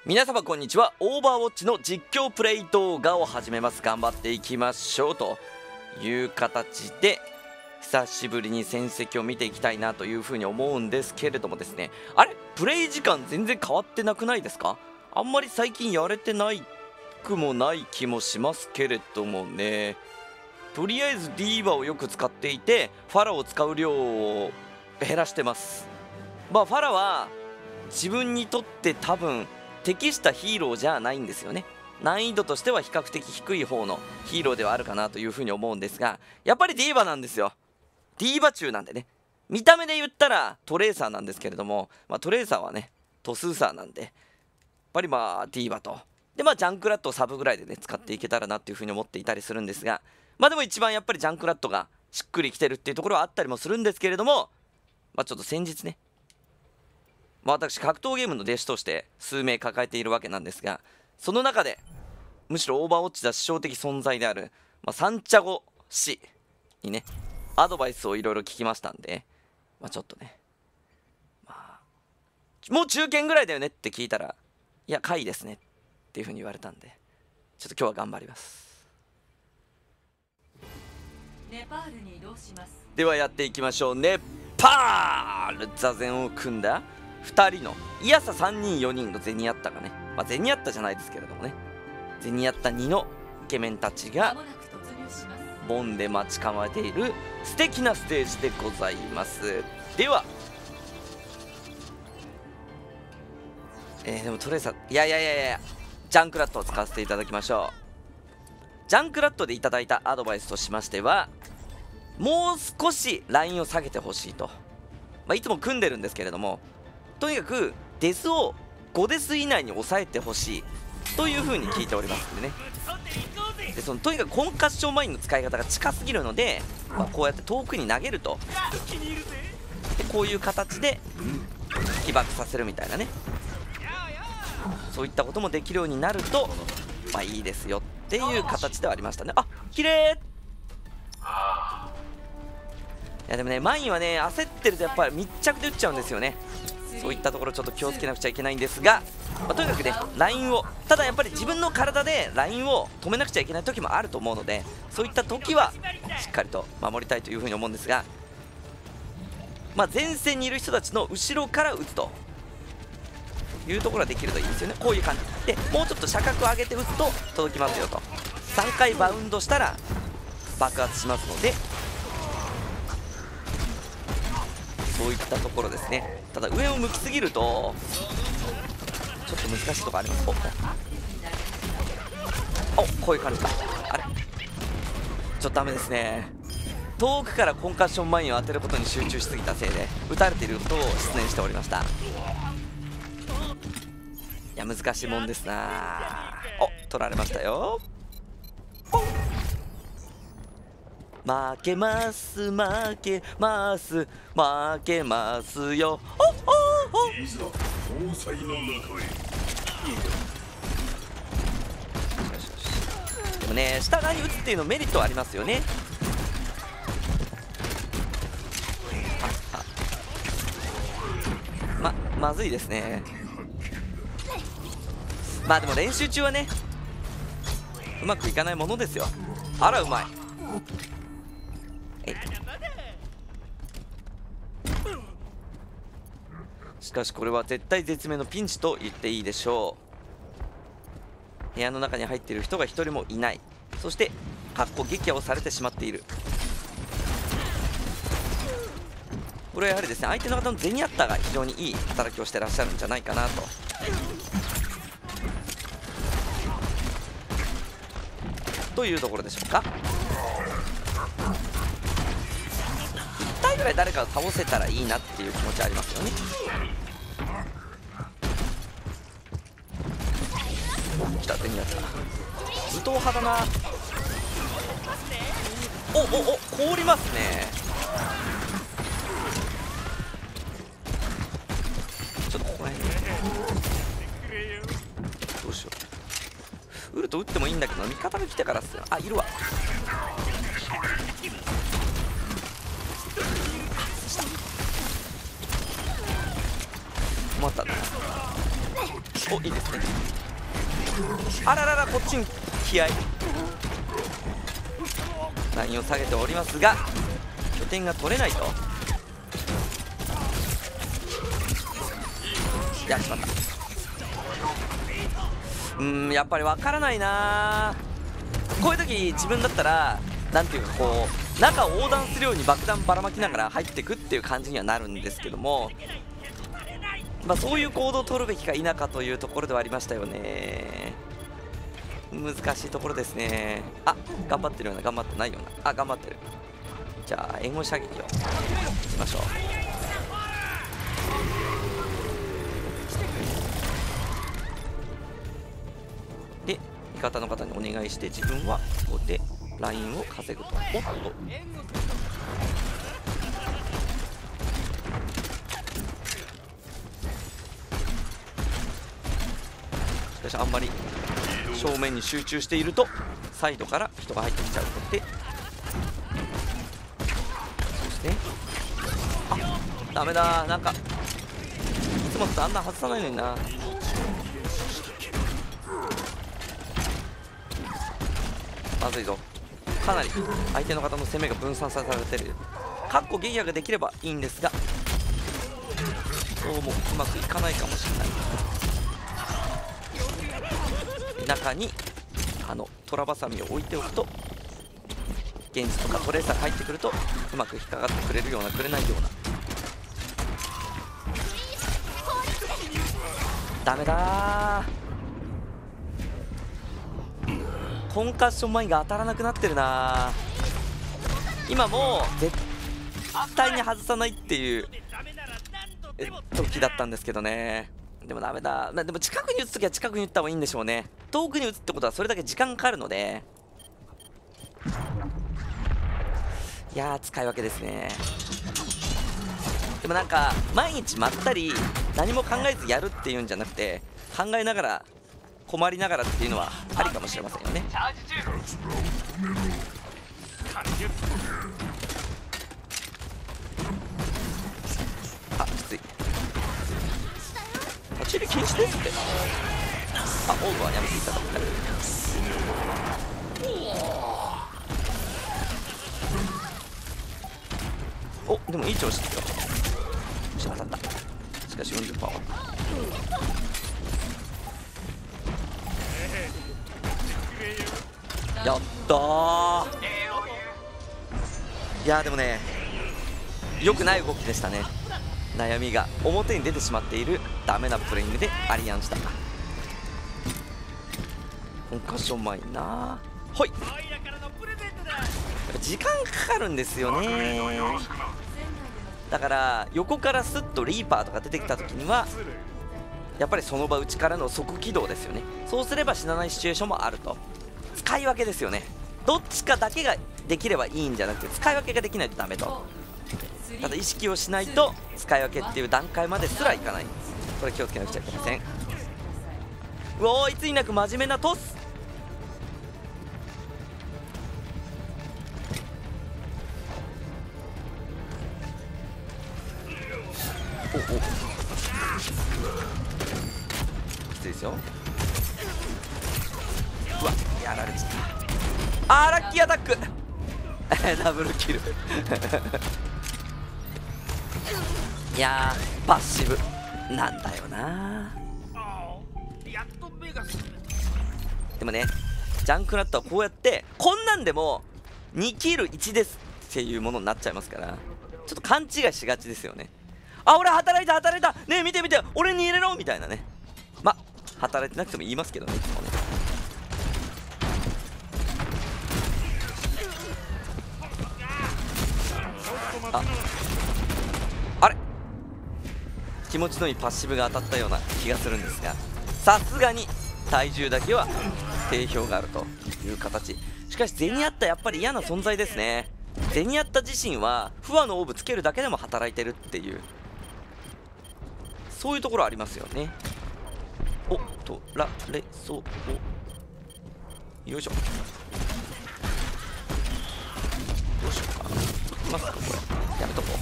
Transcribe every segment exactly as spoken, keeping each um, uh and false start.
皆様こんにちは。オーバーウォッチの実況プレイ動画を始めます。頑張っていきましょうという形で久しぶりに戦績を見ていきたいなというふうに思うんですけれどもですね、あれプレイ時間全然変わってなくないですか？あんまり最近やれてないくもない気もしますけれどもね。とりあえずディーバをよく使っていてファラを使う量を減らしてます。まあファラは自分にとって多分適したヒーローじゃないんですよね。難易度としては比較的低い方のヒーローではあるかなというふうに思うんですが、やっぱりディーバなんですよ。ディーバ中なんでね。見た目で言ったらトレーサーなんですけれども、まあ、トレーサーはねトスーサーなんでやっぱりまあディーバとでまあジャンクラットをサブぐらいでね使っていけたらなっていうふうに思っていたりするんですが、まあでも一番やっぱりジャンクラットがしっくりきてるっていうところはあったりもするんですけれども、まあちょっと先日ね、まあ、私格闘ゲームの弟子として数名抱えているわけなんですが、その中でむしろオーバーウォッチだ師匠的存在である、まあ、サンチャゴ氏にねアドバイスをいろいろ聞きましたんで、まあ、ちょっとね、まあ、もう中堅ぐらいだよねって聞いたら、いや下位ですねっていうふうに言われたんで、ちょっと今日は頑張ります。 ネパールに移動します。 ではやっていきましょう。ネパール座禅を組んだふたりのいやささんにんよにんのゼニアッタがね、まあ、ゼニアッタじゃないですけれどもね、ゼニアッタにのイケメンたちがボンで待ち構えている素敵なステージでございます。ではえー、でもトレーサーいやいやいやいやジャンクラットを使わせていただきましょう。ジャンクラットでいただいたアドバイスとしましては、もう少しラインを下げてほしいと、まあ、いつも組んでるんですけれども、とにかくデスをごデス以内に抑えてほしいというふうに聞いておりますんでね。でそのとにかくコンカッションマインの使い方が近すぎるので、まあ、こうやって遠くに投げるとでこういう形で起爆させるみたいなね、そういったこともできるようになるとまあいいですよっていう形ではありましたね。あ、綺麗。いやでもねマインはね焦ってるとやっぱり密着で打っちゃうんですよね。そういったところちょっと気をつけなくちゃいけないんですが、まあ、とにかくねラインをただやっぱり自分の体でラインを止めなくちゃいけない時もあると思うので、そういった時はしっかりと守りたいというふうに思うんですが、まあ、前線にいる人たちの後ろから打つというところができるといいですよね。こういう感じでもうちょっと車角を上げて打つと届きますよと、さんかいバウンドしたら爆発しますので、そういったところですね。ただ上を向きすぎるとちょっと難しいところあります。おおこういう感じか。あれちょっとダメですね。遠くからコンカッションマインを当てることに集中しすぎたせいで打たれていることを失念しておりました。いや難しいもんですな。お取られましたよ。負けます負けます負けますよ。おおおいざ防災の中へ。 でもね下側に打つっていうのメリットはありますよね。ああままずいですね。まあでも練習中はねうまくいかないものですよ。あらうまい。しかしこれは絶対絶命のピンチと言っていいでしょう。部屋の中に入っている人が一人もいない。そしてかっこ撃破をされてしまっている。これはやはりですね相手の方のゼニアッタが非常にいい働きをしてらっしゃるんじゃないかなと。というところでしょうか。いち体ぐらい誰かを倒せたらいいなっていう気持ちはありますよね。来たゼニアッタ武闘派だな。おおお凍りますね。ちょっとここら辺どうしよう。ウルト打ってもいいんだけど味方が来てからっすよ。あいるわ。困ったな。 お、いいですね。あららら、こっちに気合い。ラインを下げておりますが拠点が取れないと。やっちまった。うーん、やっぱり分からないな。こういう時自分だったらなんていうか、こう中を横断するように爆弾ばらまきながら入っていくっていう感じにはなるんですけども、まあ、そういう行動を取るべきか否かというところではありましたよね。難しいところですね。あ、頑張ってるような、頑張ってないような。あ、頑張ってる。じゃあ援護射撃をしましょう。で、味方の方にお願いして、自分はここでラインを稼ぐと。おっと、しかしあんまり正面に集中しているとサイドから人が入ってきちゃうので、そしてあ、ダメだ。なんかいつもとあんな外さないのにな。まずいぞ。かなり相手の方の攻めが分散されてる。かっこゲイヤができればいいんですが、どうもうまくいかないかもしれない。中にあのトラバサミを置いておくと、現実とかトレーサーが入ってくるとうまく引っかかってくれるような、くれないような。ダメだー。コンカッションマインが当たらなくなってるな。今もう絶対に外さないっていう時だったんですけどね。でもダメだ。でも近くに打つときは近くに打った方がいいんでしょうね。遠くに打つってことはそれだけ時間かかるので、いやー使い分けですね。でもなんか毎日まったり何も考えずやるっていうんじゃなくて、考えながら困りながらっていうのはありかもしれませんよね。あ、きつい。立ち入り禁止ですって。あ、オーブはやめていただきたい。お、でもいい調子ですよ。し当たった。しかし よんじゅっパーセント。やったー。いやーでもね、良くない動きでしたね。悩みが表に出てしまっているダメなプレイングでアリアンした。コンカッションマインな。ほい。時間かかるんですよね。だから横からスッとリーパーとか出てきた時にはやっぱりその場内からの即起動ですよね。そうすれば死なないシチュエーションもあると。使い分けですよね。どっちかだけができればいいんじゃなくて、使い分けができないとダメと。ただ意識をしないと使い分けっていう段階まですらいかない。これ気をつけなくちゃいけません。うおー、いつになく真面目なトス。おお、きついですよ。うわ、やられちゃった。あー、ラッキーアタックダブルキルいやーパッシブなんだよな。でもね、ジャンクナットはこうやってこんなんでもにキルいちですっていうものになっちゃいますから、ちょっと勘違いしがちですよね。あ、俺働いた働いたねえ見て見て俺に入れろみたいなね。ま、働いてなくても言いますけどね、いつもね。あ、あれ気持ちのいいパッシブが当たったような気がするんですが、さすがに体重だけは定評があるという形。しかしゼニアッタやっぱり嫌な存在ですね。ゼニアッタ自身は不和のオーブつけるだけでも働いてるっていう、そういうところありますよね。おっとられそうよいしょ。どうしようか。いきますかこれ。やめとこう。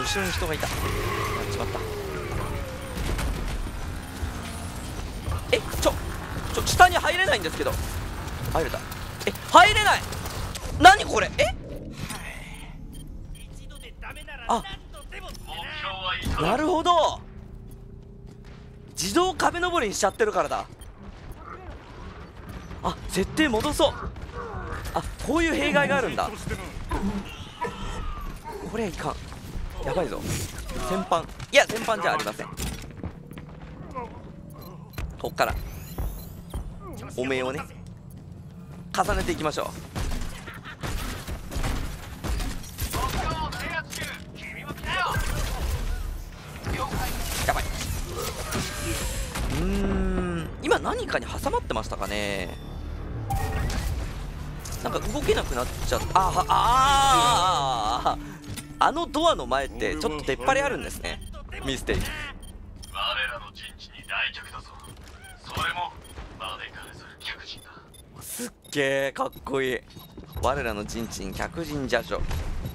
後ろに人がいた。やっちまった。えちょちょ下に入れないんですけど。入れた。え入れない。何これ。えあなるほど、自動壁登りにしちゃってるからだ。あ設定戻そう。あこういう弊害があるんだ。これはいかん。やばいぞ。戦犯、いや戦犯じゃありません。こっからお面をね重ねていきましょう。やばい。うーん今何かに挟まってましたかね。なんか動けなくなっちゃった。あはあああのドアの前ってちょっと出っ張りあるんですね。ミステリー。 我らの陣地に来客だぞ。それも招かれざる客人だ。 すっげえかっこいい。我らの陣地に客人じゃじょ。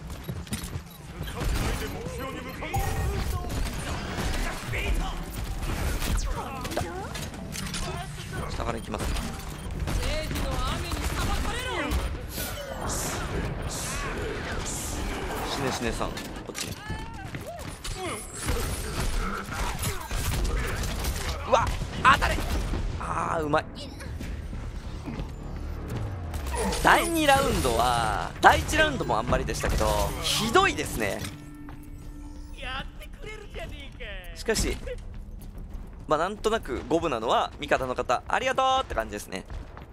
下から行きます。しねしねさんこっち。うわ当たれ。あーうまい。だいにラウンドはだいいちラウンドもあんまりでしたけどひどいですね。しかしまあなんとなく五分なのは味方の方ありがとうって感じですね。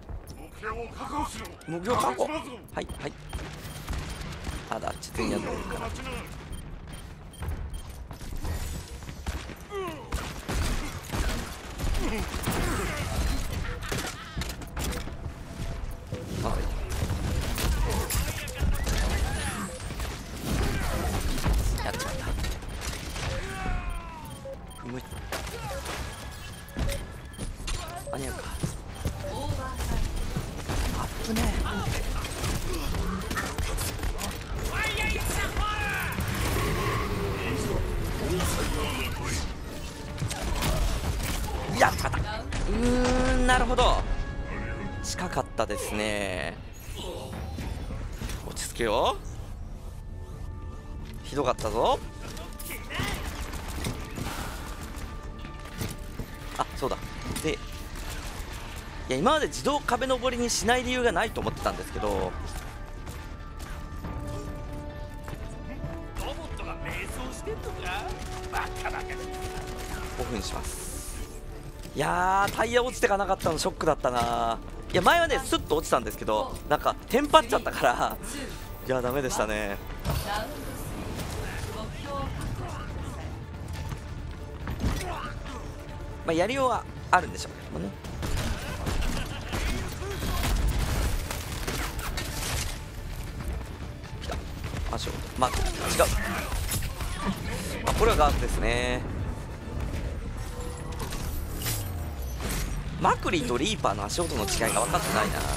目標確保。はいはい。あだあっち全員やってるから。まずい。やっちまった。む間に合うか。あっぶねえ。やっちまった。うーんなるほど近かったですね。落ち着けよ。ひどかったぞ。あそうだ。でいや今まで自動壁登りにしない理由がないと思ってたんですけど、ごふんします。いやータイヤ落ちてかなかったのショックだったな。いや前はねスッと落ちたんですけどなんかテンパっちゃったからいやダメでしたね。まあやりようはあるんでしょうけどもね。来た足をまあ違う。あこれはガードですね。マクリーとリーパーの足音の違いが分かってないな。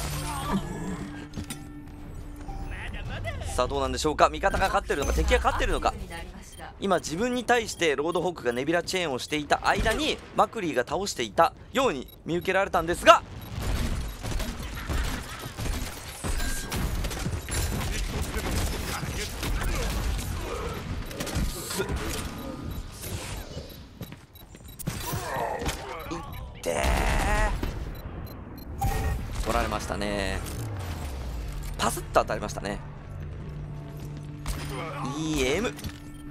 さあどうなんでしょうか。味方が勝ってるのか敵が勝ってるのか。今自分に対してロードホークがネビラチェーンをしていた間にマクリーが倒していたように見受けられたんですが、いってー取られましたね。パスッと当たりましたね。いいエム。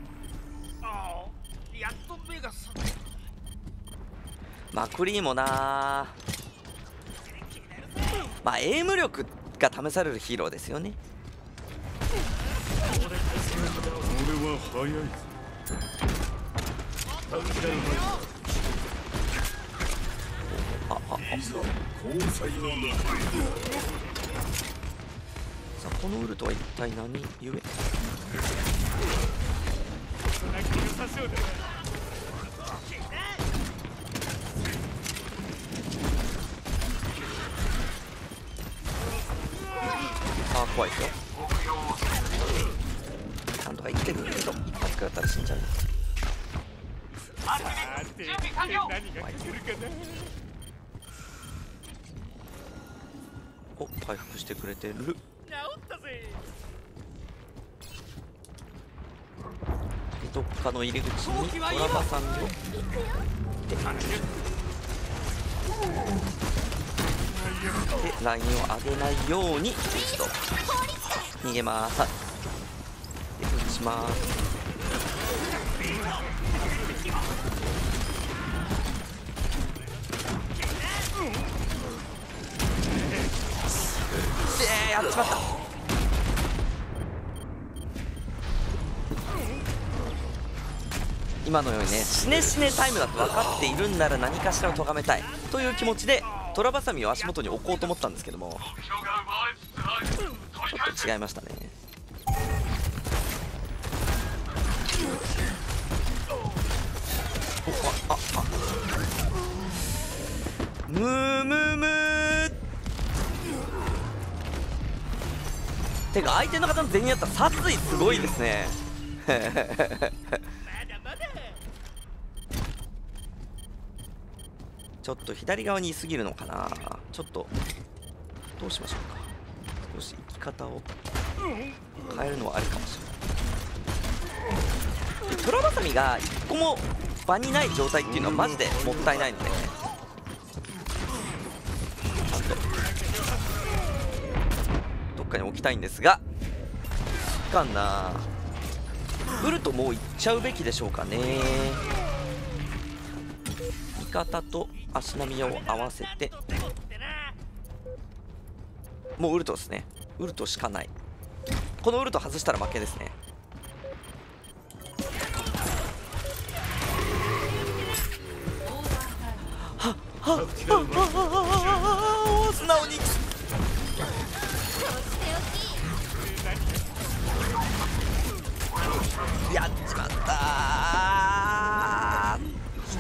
マクリーもなまあエイム力が試されるヒーローですよね。 俺は早い。 あああ交際の中へ。 さあこのウルトは一体何故。あー怖いですよ。なんとか生きてくるけど一発食らったら死んじゃう。お、回復してくれてる。どっかの入り口にトラバさんをででラインを上げないように一度逃げます。で打ちます。でやっちまった。今のようにね、死ね死ねタイムだと分かっているんなら何かしらを咎めたいという気持ちでトラバサミを足元に置こうと思ったんですけども、ちょっと違いましたね。あああムームームーてか相手の方の全員やったら殺意すごいですね。ちょっと左側にいすぎるのかな。ちょっとどうしましょうか。少し生き方を変えるのはありかもしれない。トラバサミがいっこも場にない状態っていうのはマジでもったいないので、ちゃんとどっかに置きたいんですが、いかんな。ウルトもういっちゃうべきでしょうかね。味方と足並みを合わせて、もうウルトですね。ウルトしかない。このウルト外したら負けですね。はっはっはっはっはっ素直にやっちまったー。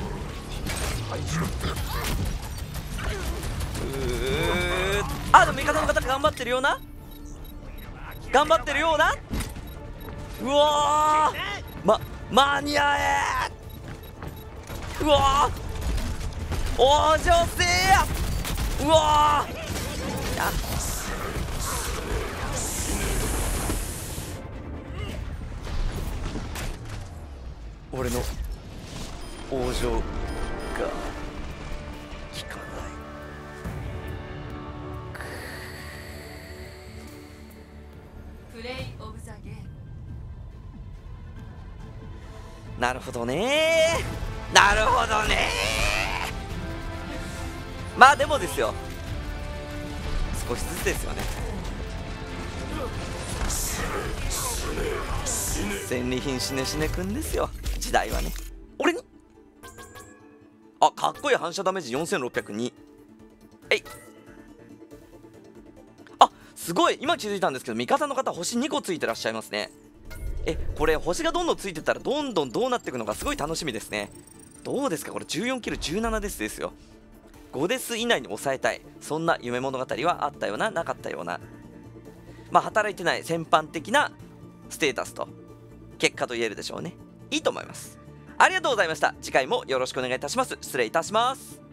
うーあ、でも味方の方頑張ってるような頑張ってるようなうわーま間に合えうわーお女性やうわーや俺の王女が効かない。 プレイオブザゲーム。 なるほどねーなるほどねーまあでもですよ、少しずつですよね。戦利品しねしねくんですよ、時代はね。俺にあ、かっこいい反射ダメージよんせんろっぴゃくに。えいあ、すごい今気づいたんですけど、味方の方星にこついてらっしゃいますね。え、これ星がどんどんついてたらどんどんどうなっていくのかすごい楽しみですね。どうですかこれじゅうよんキルじゅうななデスですよ。ごデス以内に抑えたい、そんな夢物語はあったようななかったような、まあ働いてない戦犯的なステータスと結果と言えるでしょうね。いいと思います。ありがとうございました。次回もよろしくお願いいたします。失礼いたします。